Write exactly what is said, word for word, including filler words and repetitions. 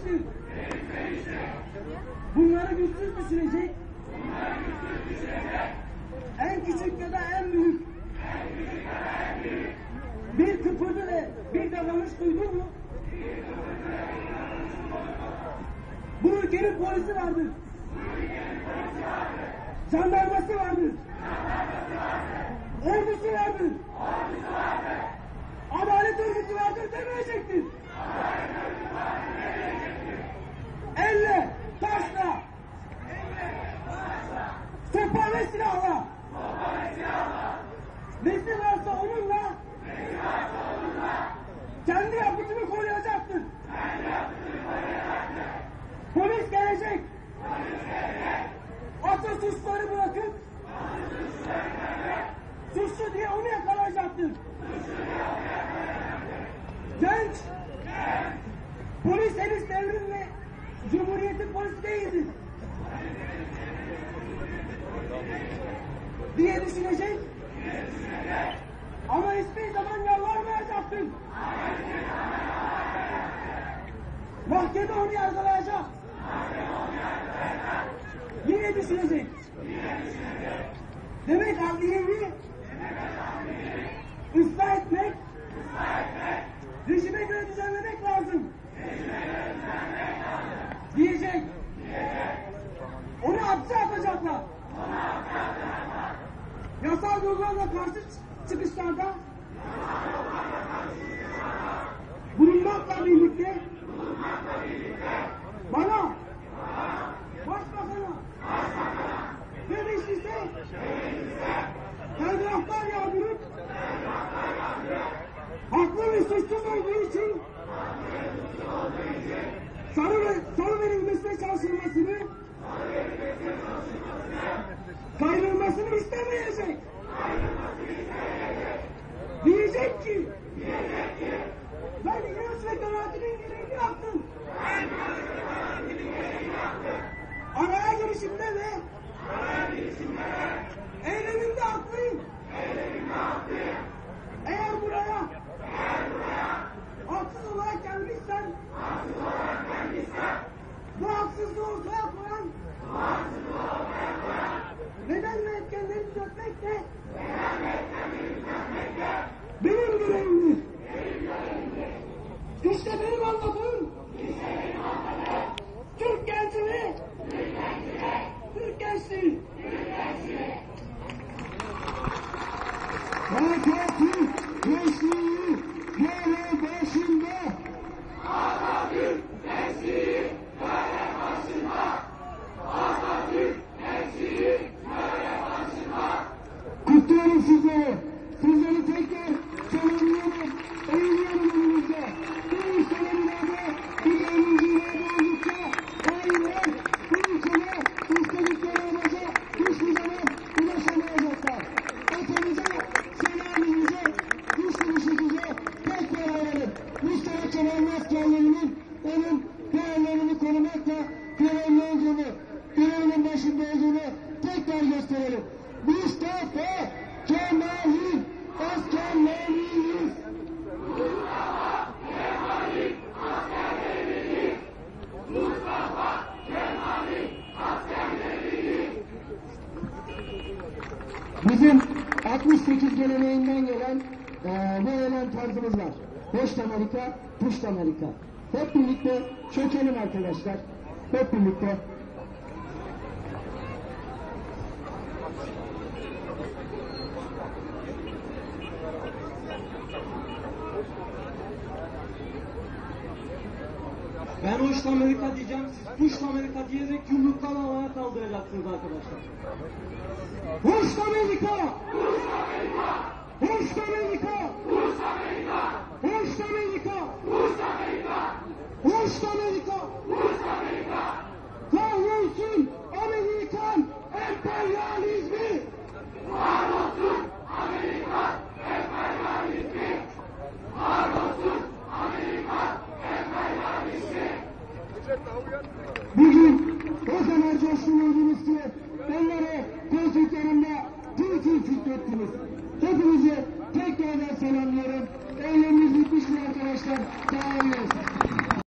Değişmemiştir. Bunları güçsüz düşürecek, en küçük ya da en büyük bir kıpırdı ve bir davranış duydun mu? Bu ülkenin polisi vardır. Jandarması vardır. Ordusu vardır. Adalet örgütü vardır demeyecektir. Elle, taşla, sopa ve silahla, nesi varsa onunla kendi yapıtını koruyacaktır. Polis gelecek. Asıl suçları bırakıp suçlu diye onu yakalayacaktır. Genç, polis henüz devrim ve Cumhuriyet'in polisi değildir diye düşünecek ama hiçbir zaman yalvarmayacaktır. Mahkeme onu yargılayacak. Yine düşünecek. Demek adliyeyi ıslah etmek, rejime göre düzenlemek lazım. Diyecek. Onu hapse atacaklar. Yasal yollarla karşı çıkışlarda bulunmakla birlikte bana, başbakana ve meclise telgraflar yağdırıp haklı ve suçsuz olduğu için salı, salı verilmesine çalışılmasını, kayrılmasını istemeyecek. Diyecek ki ben inanç ve kanaatinin gereğini yaptım. Araya girişimde ve eylemimde haklıyım. Eğer buraya haksız olarak gelmişsen bu haksızlığı ortaya koyan neden ve etkenleri düzeltmek de benim görevimdir. İşte benim anladığım Türk gençliği, Türk gençliği. Atatürk gençliği görev başında. Atatürk gençliği görev başında. Atatürk gençliği görev başında. Kutluyorum sizleri. Sizleri tekrar selamlıyorum. Eğiliyorum önünüzde. Bu ülkelerde gidelimizde oldukça aileler bu ülkede istedikleri amaca hiçbir zaman ulaşamayacaklar. Hepimize, selamımıza güçlü bir şekilde tekrar verelim. Mustafa Kemal'in askerlerinin onun değerlerini korumakla görevli olduğunu, görevinin başında olduğunu tekrar gösterelim. Mustafa Kemal'in askerleriyiz. Mustafa Kemal'in askerleriyiz. Mustafa Kemal'in askerleriyiz. Bizim altmış sekiz geleneğinden gelen e, bir eylem tarzımız var. Hoş Amerika, Puş Amerika. Hep birlikte çökelim arkadaşlar. Hep birlikte. Ben hoş Amerika diyeceğim, siz push Amerika diyerek yumruktan havaya kaldıracaksınız arkadaşlar. Hoş Amerika! Push Amerika! Hoş Amerika! Push Amerika! Hoş Amerika! Push Amerika! Hoş Amerika! Push Amerika! Kahrolsun Amerikan emperyalizmi! Var olsun Amerikan emperyalizmi! Var olsun Amerikan emperyalizmi! Bugün o kadar coşkuluydunuz ki onları koltuklarında tüm tüm titrettiniz. Hepinizi tekrardan selamlıyorum. Eylemimiz bitmiştir arkadaşlar. Sağ olun.